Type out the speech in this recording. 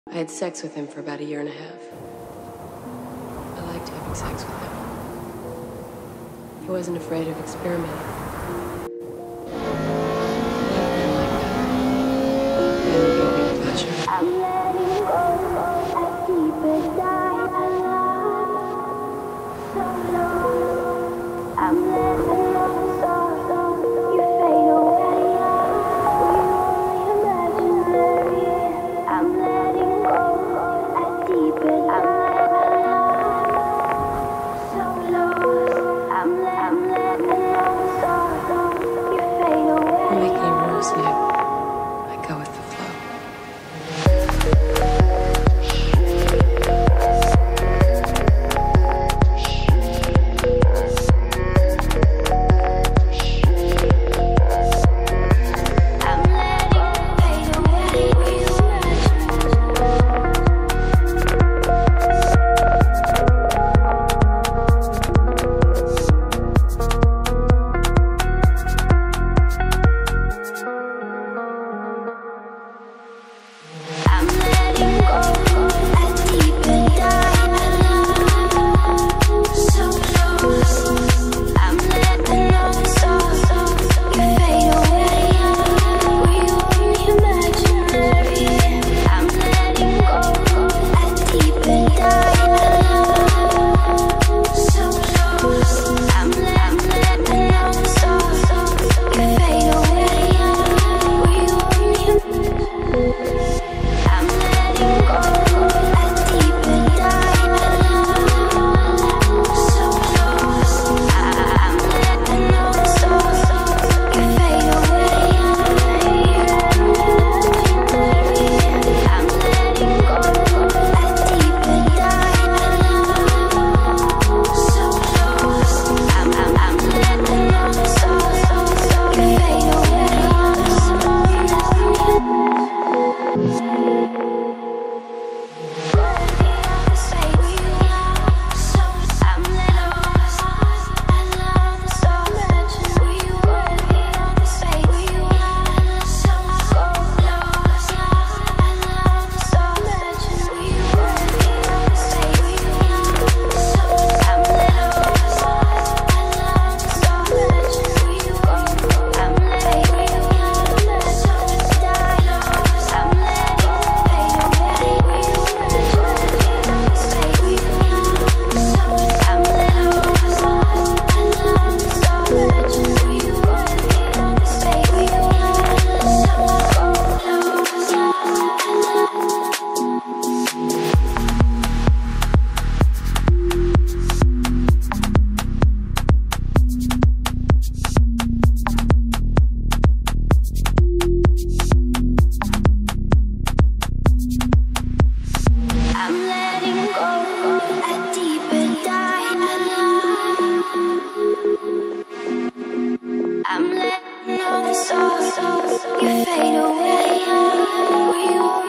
I had sex with him for about 1.5 years. I liked having sex with him. He wasn't afraid of experimenting. And he gave me pleasure. I'm letting go as deep as so low. I'm letting go so you fade away. We only imaginary. I'm letting go as deep as so low. I'm letting go so you fade away. I'm making rules now. I go with the flow. I'm letting all the souls you fade away.